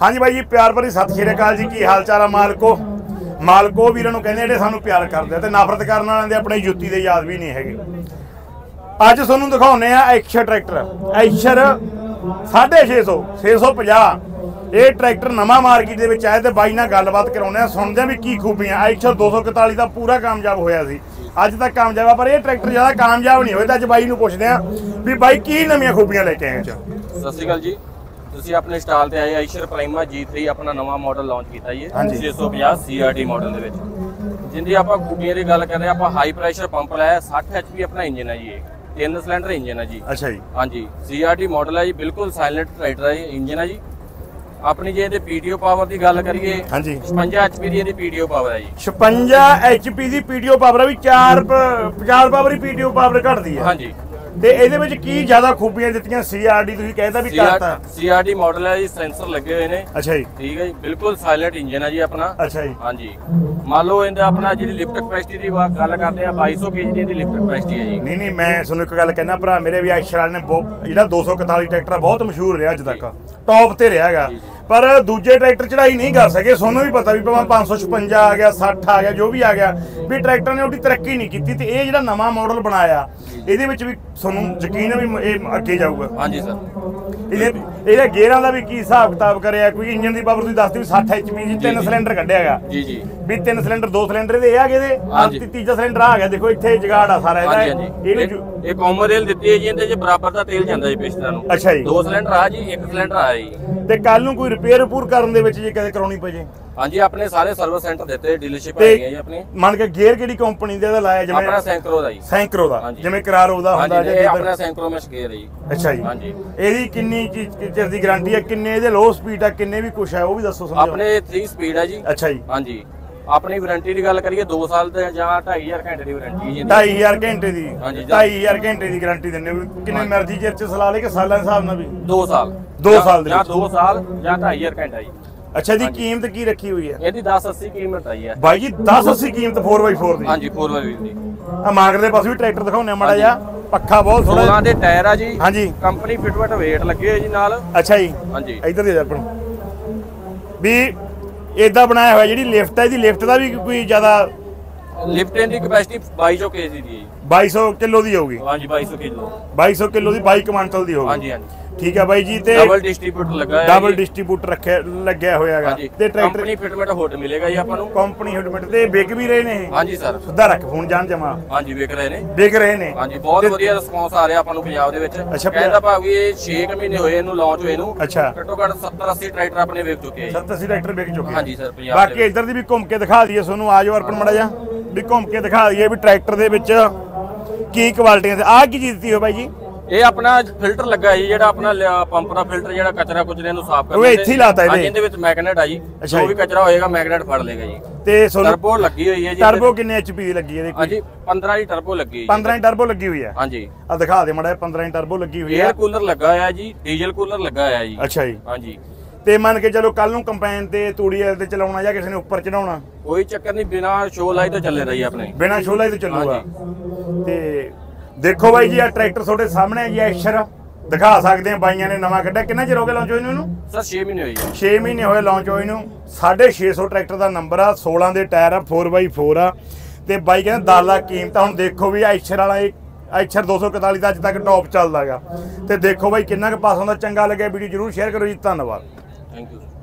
हाँ जी भाई जी, प्यार भरी सत श्री अकाल जी। की हाल चाल है मालको वीरां नूं कहंदे जिहड़े सानूं प्यार करदे ते नफरत करन वालिआं दे अपनी जुत्ती दे याद भी नहीं हैगे। अज तुहानूं दिखाउने आ ऐशर ट्रैक्टर, ऐशर 650 650 ये ट्रैक्टर नवा मार्केट दे विच आया ते बाई नाल गलबात कराउने आ, सुणदे आ भी की खूबियां। ऐशर 241 दा पूरा कामयाब होया सी, अज तक कामयाब आ, पर ये ट्रैक्टर ज़्यादा कामयाब नहीं होया। अज बाई नूं पुछदे आ भी बाई की नवीआं खूबियां लैके आए। सत श्री अकाल जी, ਤੁਸੀਂ ਆਪਣੇ ਸਟਾਲ ਤੇ ਆਏ ਆਈਸ਼ਰ ਪ੍ਰਾਈਮਾ G3 ਆਪਣਾ ਨਵਾਂ ਮਾਡਲ ਲਾਂਚ ਕੀਤਾ ਜੀ 650 CRT ਮਾਡਲ ਦੇ ਵਿੱਚ, ਜਿੰਦੀ ਆਪਾਂ ਖੂਬੀਆਂ ਦੀ ਗੱਲ ਕਰਦੇ ਆਪਾਂ ਹਾਈ ਪ੍ਰੈਸ਼ਰ ਪੰਪ ਲਾਇਆ 60 HP ਆਪਣਾ ਇੰਜਨ ਹੈ ਜੀ, ਇਹ 3 ਸਿਲੰਡਰ ਇੰਜਨ ਹੈ ਜੀ। ਅੱਛਾ ਜੀ, ਹਾਂਜੀ CRT ਮਾਡਲ ਹੈ ਜੀ, ਬਿਲਕੁਲ ਸਾਇਲੈਂਟ ਟਰੈਕਟਰ ਹੈ, ਇੰਜਨ ਹੈ ਜੀ ਆਪਣੀ। ਜੇ ਇਹਦੇ PTO ਪਾਵਰ ਦੀ ਗੱਲ ਕਰੀਏ ਹਾਂਜੀ 56 HP ਦੀ ਇਹਦੀ PTO ਪਾਵਰ ਹੈ ਜੀ। 56 HP ਦੀ PTO ਪਾਵਰ ਵੀ 4 ਪਾਵਰ ਹੀ PTO ਪਾਵਰ ਘਟਦੀ ਹੈ। ਹਾਂਜੀ, ਤੇ ਇਹਦੇ ਵਿੱਚ ਕੀ ਜ਼ਿਆਦਾ ਖੂਬੀਆਂ ਦਿੱਤੀਆਂ? CRD ਤੁਸੀਂ ਕਹਿੰਦਾ ਵੀ ਕਰਤਾ CRD ਮਾਡਲ ਹੈ ਜੀ, ਸੈਂਸਰ ਲੱਗੇ ਹੋਏ ਨੇ। ਅੱਛਾ ਜੀ, ਠੀਕ ਹੈ ਜੀ, ਬਿਲਕੁਲ ਸਾਇਲੈਂਟ ਇੰਜਨ ਹੈ ਜੀ ਆਪਣਾ। ਅੱਛਾ ਜੀ, ਹਾਂਜੀ। ਮੰਨ ਲਓ ਇਹਦਾ ਆਪਣਾ ਜਿਹੜੀ ਲਿਫਟ ਕਪੈਸਿਟੀ ਦੀ ਗੱਲ ਕਰਦੇ ਆ 2200 kg ਦੀ ਲਿਫਟ ਕਪੈਸਿਟੀ ਹੈ ਜੀ। ਨਹੀਂ ਮੈਂ ਤੁਹਾਨੂੰ ਇੱਕ ਗੱਲ ਕਹਿਣਾ ਭਰਾ ਮੇਰੇ, ਵੀ ਐਸ਼ਰ ਵਾਲੇ ਨੇ ਜਿਹੜਾ 241 ਟਰੈਕਟਰ ਬਹੁਤ ਮਸ਼ਹੂਰ ਰਿਹਾ ਅੱਜ ਤੱਕ, ਟੌਪ ਤੇ ਰਿਹਾ ਹੈਗਾ, ਪਰ ਦੂਜੇ ਟਰੈਕਟਰ ਚੜਾਈ ਨਹੀਂ ਕਰ ਸਕੇ। ਤੁਹਾਨੂੰ ਵੀ ਪਤਾ ਵੀ ਭਾਵੇਂ 556 ਆ ਗਿਆ 60 ਆ ਗਿਆ ਜੋ ਵੀ ਆ ਗਿਆ, ਵੀ ਟਰੈਕਟਰ ਨੇ ਉਹਦੀ ਤਰੱਕੀ ਨਹੀਂ ਕੀਤੀ। ਤੇ ਇਹ ਜਿਹੜਾ ਨਵਾਂ ਮਾਡਲ ਬਣਾਇਆ ਇਹਦੇ ਵਿੱਚ ਵੀ ਤੁਹਾਨੂੰ ਯਕੀਨ ਹੈ ਵੀ ਇਹ ਅੱਗੇ ਜਾਊਗਾ। ਹਾਂਜੀ ਸਰ, ਇਹਦੇ ਗੇਅਰਾਂ ਦਾ ਵੀ ਕੀ ਹਿਸਾਬ ਕਿਤਾਬ ਕਰਿਆ? ਕੋਈ ਇੰਜਨ ਦੀ ਪਾਵਰ ਤੁਸੀਂ ਦੱਸਦੇ ਵੀ 60 HP ਜੀ, 3 ਸਿਲੰਡਰ ਕੱਢਿਆ ਹੈਗਾ ਜੀ ਜੀ, ਵੀ 3 ਸਿਲੰਡਰ 2 ਸਿਲੰਡਰ ਇਹਦੇ ਆ ਗਏ ਤੇ ਤੀਜਾ ਸਿਲੰਡਰ ਆ ਗਿਆ। ਦੇਖੋ ਇੱਥੇ ਜਗਾੜ ਆ ਸਾਰਾ ਇਹਦਾ। ਇਹਨੂੰ ਇਹ ਕਾਮਨ ਰੇਲ ਦਿੱਤੀ ਹੈ ਜੀ, ਇਹਦੇ ਚ ਬਰਾਬਰ ਦਾ ਤੇਲ ਜਾਂਦਾ ਜੀ ਪਿਸਟਨਾਂ ਨੂੰ। ਅੱਛਾ ਜੀ, 2 ਸਿਲੰਡਰ ਆ ਜੀ, 1 ਸਿਲੰਡਰ ਆ ਜੀ। ਤੇ ਕੱਲ ਨੂੰ ਕੋਈ ਰਿਪੇਅਰ ਕਰਨ ਦੇ ਵਿੱਚ ਜੇ ਕਦੇ ਕਰਾਉਣੀ ਪੈ ਜੇ? ਹਾਂਜੀ, ਆਪਣੇ ਸਾਰੇ ਸਰਵਿਸ ਸੈਂਟਰ ਦਿੱਤੇ, ਡੀਲਰਸ਼ਿਪ ਹੈਗੀ ਹੈ ਜੀ ਆਪਣੀ। ਮੰਨ ਕੇ ਗੇਅਰ ਕਿਹੜੀ ਕੰਪਨੀ ਦੇ ਦਾ ਲਾਇਆ? ਜਿਵੇਂ ਆਪਣਾ ਸੈਂਕਰੋ ਦਾ ਜੀ। ਸੈਂਕਰੋ ਦਾ, ਜਿਵੇਂ ਕਰਾਰੋ ਦਾ ਹੁੰਦਾ ਜੀ, ਆਪਣਾ ਸੈਂਕਰੋ ਮੈਸ਼ ਗੇਅਰ ਹੈ ਜੀ। ਅੱਛਾ ਜੀ, ਹਾਂਜੀ। ਇਹਦੀ ਕਿੰਨੀ ਚਿਰ ਦੀ ਗਾਰੰਟੀ ਹੈ? ਕਿੰਨੇ ਇਹਦੇ ਲੋ ਸਪੀਡ ਆ, ਕਿੰਨੇ ਵੀ ਕੁਛ ਹੈ ਉਹ ਵੀ ਦੱਸੋ। ਆਪਣੇ 3 ਸਪੀਡ ਹੈ ਜੀ। ਅੱਛਾ ਜੀ, ਹਾਂਜੀ। ਆਪਣੀ ਵਾਰੰਟੀ ਦੀ ਗੱਲ ਕਰੀਏ 2 ਸਾਲ ਤੇ ਜਾਂ 2500 ਘੰਟੇ ਦੀ ਵਾਰੰਟੀ ਜੀ। 2500 ਘੰਟੇ ਦੀ? ਹਾਂਜੀ, 2500 ਘੰਟੇ ਦੀ ਗਾਰੰਟੀ ਦਿੰਦੇ ਹੋ? ਕਿੰਨੇ ਮਰਜ਼ੀ ਚਿਰ ਚ ਸਲਾ ਲੇ ਕਿ ਸਾਲਾਂ ਦੇ ਹਿਸਾਬ ਨਾਲ ਵੀ? 2 ਸਾਲ। 2 ਸਾਲ ਜਾਂ 2 ਸਾਲ ਜਾਂ 2500 ਘੰਟਾ ਜੀ। ਅੱਛਾ, ਦੀ ਕੀਮਤ ਕੀ ਰੱਖੀ ਹੋਈ ਹੈ? ਇਹਦੀ 1080 ਕੀਮਤ ਆਈ ਹੈ ਬਾਈ ਜੀ। 1080 ਕੀਮਤ 4x4 ਦੀ? ਹਾਂਜੀ, 4x4 ਦੀ। ਆ ਮਾਗਰਲੇ ਪਾਸੇ ਵੀ ਟਰੈਕਟਰ ਦਿਖਾਉਣੇ ਮਾੜਾ ਜਿਹਾ, ਪੱਖਾ ਬਹੁਤ ਥੋੜਾ। ਉਹਨਾਂ ਦੇ ਟਾਇਰ ਆ ਜੀ। ਹਾਂਜੀ, ਕੰਪਨੀ ਫਿਟਮੈਂਟ ਵੇਟ ਲੱਗੇ ਹੋਏ ਜੀ ਨਾਲ। ਅੱਛਾ ਜੀ, ਹਾਂਜੀ। ਇੱਧਰ ਦੇ ਆਪਣ ਵੀ ਇਦਾਂ ਬਣਾਇਆ ਹੋਇਆ। ਜਿਹੜੀ ਲਿਫਟ ਹੈ, ਇਹਦੀ ਲਿਫਟ ਦਾ ਵੀ ਕੋਈ ਜ਼ਿਆਦਾ? ਲਿਫਟ ਦੀ ਕਪੈਸਿਟੀ 2200 kg ਦੀ ਹੈ। 2200 ਕਿਲੋ ਦੀ ਹੋਊਗੀ? ਹਾਂਜੀ, 2200 ਕਿਲੋ। 2200 ਕਿਲੋ ਦੀ 22 ਕੁਆਂਟਲ ਦੀ ਹੋਊਗੀ? ਹਾਂਜੀ ਹਾਂਜੀ, ਠੀਕ ਹੈ ਬਾਈ ਜੀ। ਤੇ ਡਬਲ ਡਿਸਟ੍ਰੀਬਿਊਟਰ ਲੱਗਾ ਹੈ, ਡਬਲ ਡਿਸਟ੍ਰੀਬਿਊਟਰ ਲੱਗਿਆ ਹੋਇਆ ਹੈਗਾ। ਤੇ ਟਰੈਕਟਰ ਕੰਪਨੀ ਫਿਟਮੈਂਟ ਹੁੱਡ ਮਿਲੇਗਾ ਜੀ ਆਪਾਂ ਨੂੰ। ਕੰਪਨੀ ਫਿਟਮੈਂਟ ਤੇ ਵਿਕ ਵੀ ਰਹੇ ਨੇ? ਹਾਂਜੀ ਸਰ, ਸਿੱਧਾ ਰੱਖ ਫੋਨ ਜਾਣ ਜਮਾ। ਹਾਂਜੀ, ਵਿਕ ਰਹੇ ਨੇ। ਹਾਂਜੀ, ਬਹੁਤ ਵਧੀਆ ਰਿਸਪੌਂਸ ਆ ਰਿਹਾ ਆਪਾਂ ਨੂੰ ਪੰਜਾਬ ਦੇ ਵਿੱਚ। ਕਹਿੰਦਾ ਭਾਵੇਂ ਇਹ 6 ਮਹੀਨੇ ਹੋਏ ਇਹਨੂੰ ਲਾਂਚ ਹੋਏ ਨੂੰ। ਅੱਛਾ, ਘੱਟੋ ਘੱਟ 70-80 ਟਰੈਕਟਰ ਆਪਣੇ ਵਿਕ ਚੁੱਕੇ ਆ। 70-80 ਟਰੈਕਟਰ ਵਿਕ ਚੁੱਕੇ? ਹਾਂਜੀ ਸਰ, ਪੰਜਾਬ। ਬਾਕੀ ਇੱਧਰ ਦੀ ਵੀ ਘੁੰਮ ਕੇ ਦਿਖਾ ਦਈਏ ਤੁਹਾਨੂੰ, ਆ ਜਾਓ ਅਰਪਣ ਮੜਾ ਜਾ, ਵੀ ਘੁੰਮ ਕੇ ਦਿਖਾ ਦਈਏ ਵੀ ਟਰੈਕਟਰ ਦੇ ਵਿੱਚ ਕੀ ਕੁਆਲਿਟੀਆਂ ਤੇ ਆਹ ਕੀ ਚੀਜ਼ ਦਿੱਤੀ ਹੋ ਬਾਈ ਜੀ? ਇਹ ਆਪਣਾ ਫਿਲਟਰ ਲੱਗਾ ਜੀ, ਜਿਹੜਾ ਆਪਣਾ ਪੰਪ ਦਾ ਫਿਲਟਰ, ਜਿਹੜਾ ਕਚਰਾ ਕੁਚਰੇ ਨੂੰ ਸਾਫ਼ ਕਰਦਾ। ਉਹ ਇੱਥੇ ਹੀ ਲਾਤਾ ਇਹਦੇ? ਇਹਦੇ ਵਿੱਚ ਮੈਗਨੇਟ ਆ ਜੀ, ਜੋ ਵੀ ਕਚਰਾ ਹੋਏਗਾ ਮੈਗਨੇਟ ਫੜ ਲੇਗਾ ਜੀ। ਤੇ ਟਰਬੋ ਲੱਗੀ ਹੋਈ ਹੈ ਜੀ। ਟਰਬੋ ਕਿੰਨੇ HP ਦੀ ਲੱਗੀ ਹੈ? ਹਾਂਜੀ, 15 ਦੀ ਟਰਬੋ ਲੱਗੀ ਹੈ। 15 ਦੀ ਟਰਬੋ ਲੱਗੀ ਹੋਈ ਹੈ? ਹਾਂਜੀ। ਆ ਦਿਖਾ ਦੇ ਮਾੜਾ, 15 ਦੀ ਟਰਬੋ ਲੱਗੀ ਹੋਈ ਹੈ। 에ਅਰ ਕੂਲਰ ਲੱਗਾ ਹੋਇਆ ਜੀ, ਡੀਜ਼ਲ ਕੂਲਰ ਲੱਗਾ ਹੋਇਆ ਜੀ। ਅੱਛਾ ਜੀ, ਹਾਂਜੀ। ਤੇ ਮੰਨ ਕੇ ਚਲੋ ਕੱਲ ਨੂੰ ਕੰਪੈਨ ਤੇ ਤੂੜੀ ਤੇ ਚਲਾਉਣਾ ਜਾਂ ਕਿਸੇ ਨੇ ਉੱਪਰ ਚੜਾਉਣਾ, ਕੋਈ ਚੱਕਰ ਨਹੀਂ, ਬਿਨਾ ਸ਼ੋ ਲਾਈ ਤੋਂ ਚੱਲੇਗਾ ਜੀ ਆਪਣੇ। ਬਿਨਾ ਸ਼ੋ ਲਾਈ ਤੋਂ ਚੱਲੂਗਾ। ਤੇ ਦੇਖੋ ਬਾਈ ਜੀ, ਆ ਟਰੈਕਟਰ ਤੁਹਾਡੇ ਸਾਹਮਣੇ ਜੀ, ਐਸ਼ਰ ਦਿਖਾ ਸਕਦੇ ਆ। ਬਾਈਆਂ ਨੇ ਨਵਾਂ ਕੱਢਿਆ। ਕਿੰਨਾ ਚਿਰ ਹੋ ਗਿਆ ਲਾਂਚ ਹੋਏ ਨੂੰ ਇਹਨੂੰ? ਸਰ 6 ਮਹੀਨੇ ਹੋਏ ਜੀ। 6 ਮਹੀਨੇ ਹੋਏ ਲਾਂਚ ਹੋਏ ਨੂੰ। 650 ਟਰੈਕਟਰ ਦਾ ਨੰਬਰ ਆ, 16 ਦੇ ਟਾਇਰ ਆ, 4x4 ਆ। ਤੇ ਬਾਈ ਕਹਿੰਦਾ 10 ਲੱਖ ਕੀਮਤ ਆ। ਹੁਣ ਦੇਖੋ ਵੀ ਐਸ਼ਰ ਵਾਲਾ ਐਸ਼ਰ 241 ਦਾ ਅੱਜ ਤੱਕ ਟੌਪ ਚੱਲਦਾ ਗਾ। ਤੇ ਦੇਖੋ ਬਾਈ ਕਿੰਨਾ ਕੁ ਪਾਸ ਹੁੰਦਾ। ਚੰਗਾ ਲੱਗਿਆ ਵੀਡੀਓ ਜ਼ਰੂਰ ਸ਼ੇਅਰ ਕਰੋ ਜੀ। ਧੰਨਵਾਦ, ਥੈਂਕ ਯੂ।